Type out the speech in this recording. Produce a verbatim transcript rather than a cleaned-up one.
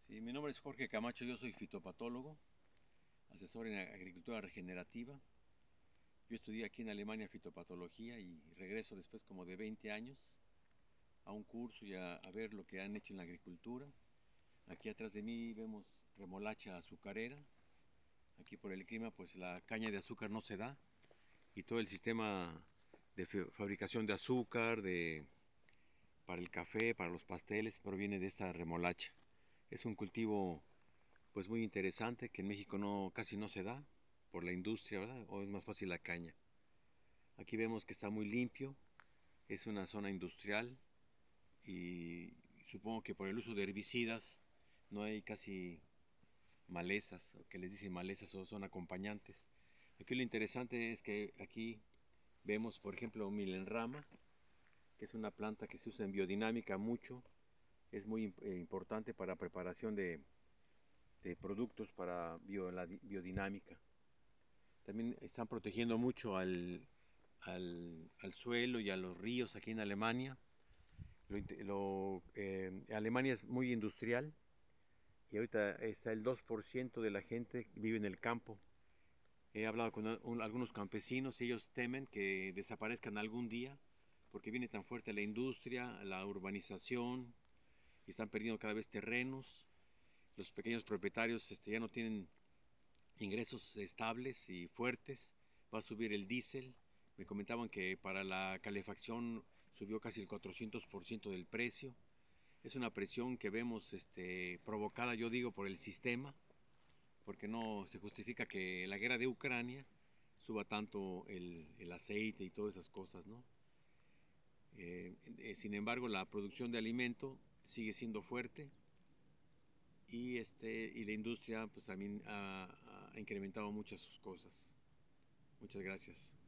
Sí, mi nombre es Jorge Camacho, yo soy fitopatólogo, asesor en agricultura regenerativa. Yo estudié aquí en Alemania fitopatología y regreso después como de veinte años a un curso y a, a ver lo que han hecho en la agricultura. Aquí atrás de mí vemos remolacha azucarera. Aquí por el clima pues la caña de azúcar no se da y todo el sistema de fabricación de azúcar, de, para el café, para los pasteles, proviene de esta remolacha. Es un cultivo pues muy interesante que en México no casi no se da por la industria, ¿verdad? O es más fácil la caña. Aquí vemos que está muy limpio, es una zona industrial y supongo que por el uso de herbicidas no hay casi malezas, o que les dicen malezas o son acompañantes. Aquí lo interesante es que aquí vemos, por ejemplo, milenrama, que es una planta que se usa en biodinámica mucho, es muy eh, importante para preparación de, de productos para bio, la biodinámica. También están protegiendo mucho al, al, al suelo y a los ríos aquí en Alemania. Lo, lo, eh, Alemania es muy industrial y ahorita está el dos por ciento de la gente que vive en el campo. He hablado con un, algunos campesinos y ellos temen que desaparezcan algún día porque viene tan fuerte la industria, la urbanización y están perdiendo cada vez terrenos. Los pequeños propietarios este, ya no tienen ingresos estables y fuertes, va a subir el diésel. Me comentaban que para la calefacción subió casi el cuatrocientos por ciento del precio. Es una presión que vemos este, provocada, yo digo, por el sistema, porque no se justifica que la guerra de Ucrania suba tanto el, el aceite y todas esas cosas, ¿no? Eh, eh, sin embargo, la producción de alimento sigue siendo fuerte y, este, y la industria pues también ha, ha incrementado muchas sus cosas. Muchas gracias.